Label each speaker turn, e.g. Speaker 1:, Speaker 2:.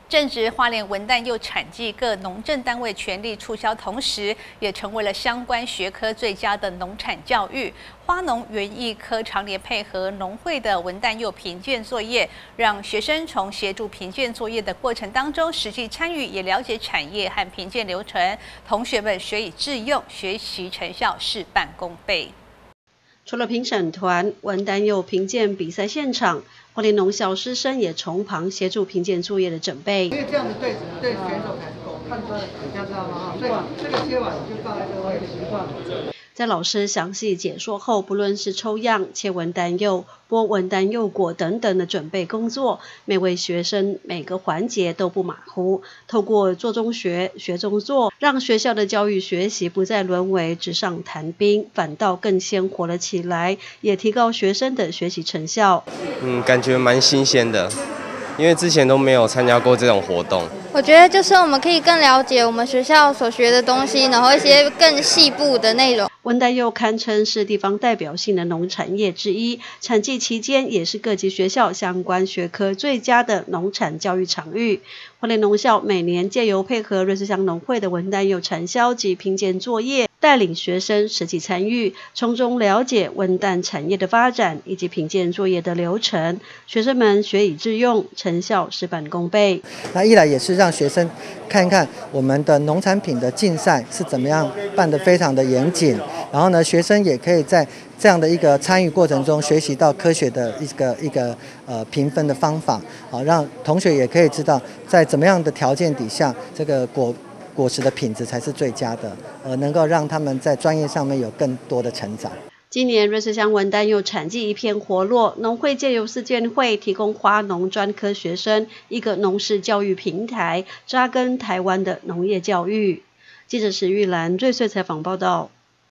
Speaker 1: 正值花莲文旦柚产季，各农政单位全力促销，同时也成为了相关学科最佳的农产教育。花农园艺科常年配合农会的文旦柚评鉴作业，让学生从协助评鉴作业的过程当中实际参与，也了解产业和评鉴流程。同学们学以致用，学习成效事半功倍。
Speaker 2: 除了评审团，文旦柚评鉴比赛现场，花莲农校师生也从旁协助评鉴作业的准备。
Speaker 3: 因为这样子对选手才是够判断，你知道吗？所以这个切碗就放在这个位置。
Speaker 2: 在老师详细解说后，不论是抽样、切文旦柚、剥文旦柚果等等的准备工作，每位学生每个环节都不马虎。透过做中学、学中做，让学校的教育学习不再沦为纸上谈兵，反倒更鲜活了起来，也提高学生的学习成效。
Speaker 4: 感觉蛮新鲜的，因为之前都没有参加过这种活动。
Speaker 5: 我觉得就是我们可以更了解我们学校所学的东西，然后一些更细部的内容。
Speaker 2: 文旦柚堪称是地方代表性的农产业之一，产季期间也是各级学校相关学科最佳的农产教育场域。花莲农校每年借由配合瑞士乡农会的文旦柚产销及评鉴作业，带领学生实际参与，从中了解文旦产业的发展以及评鉴作业的流程，学生们学以致用，成效事半功倍。
Speaker 3: 那一来也是让学生看看我们的农产品的竞赛是怎么样办得非常的严谨，然后呢，学生也可以在这样的一个参与过程中学习到科学的一个评分的方法，好，让同学也可以知道在怎么样的条件底下，这个果实的品质才是最佳的，能够让他们在专业上面有更多的成长。
Speaker 2: 今年瑞士乡文旦柚产季一片活络，农会借由四建会提供花农专科学生一个农事教育平台，扎根台湾的农业教育。记者史玉兰、瑞穗采访报道。